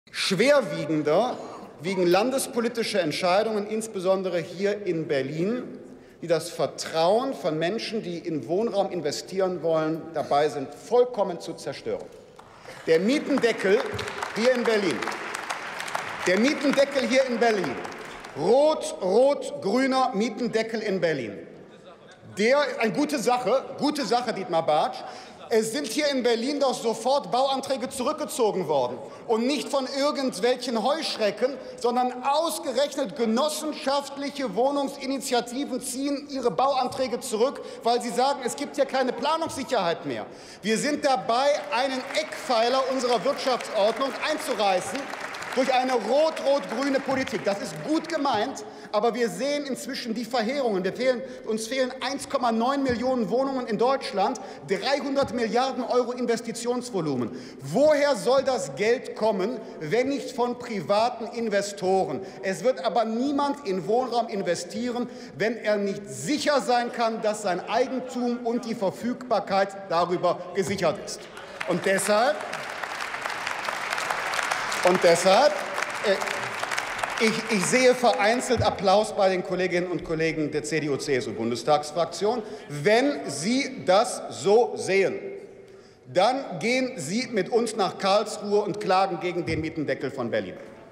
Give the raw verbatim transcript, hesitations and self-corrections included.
Schwerwiegender wiegen landespolitische Entscheidungen, insbesondere hier in Berlin, die das Vertrauen von Menschen, die in Wohnraum investieren wollen, dabei sind, vollkommen zu zerstören. Der Mietendeckel hier in Berlin, der Mietendeckel hier in Berlin, rot-rot-grüner Mietendeckel in Berlin, der, eine gute Sache, gute Sache, Dietmar Bartsch. Es sind hier in Berlin doch sofort Bauanträge zurückgezogen worden. Und nicht von irgendwelchen Heuschrecken, sondern ausgerechnet genossenschaftliche Wohnungsinitiativen ziehen ihre Bauanträge zurück, weil sie sagen, es gibt hier keine Planungssicherheit mehr. Wir sind dabei, einen Eckpfeiler unserer Wirtschaftsordnung einzureißen durch eine rot-rot-grüne Politik. Das ist gut gemeint, aber wir sehen inzwischen die Verheerungen. Wir fehlen, uns fehlen eins Komma neun Millionen Wohnungen in Deutschland, dreihundert Milliarden Euro Investitionsvolumen. Woher soll das Geld kommen, wenn nicht von privaten Investoren? Es wird aber niemand in Wohnraum investieren, wenn er nicht sicher sein kann, dass sein Eigentum und die Verfügbarkeit darüber gesichert ist. Und deshalb Und deshalb, äh, ich, ich sehe vereinzelt Applaus bei den Kolleginnen und Kollegen der C D U C S U-Bundestagsfraktion. Wenn Sie das so sehen, dann gehen Sie mit uns nach Karlsruhe und klagen gegen den Mietendeckel von Berlin.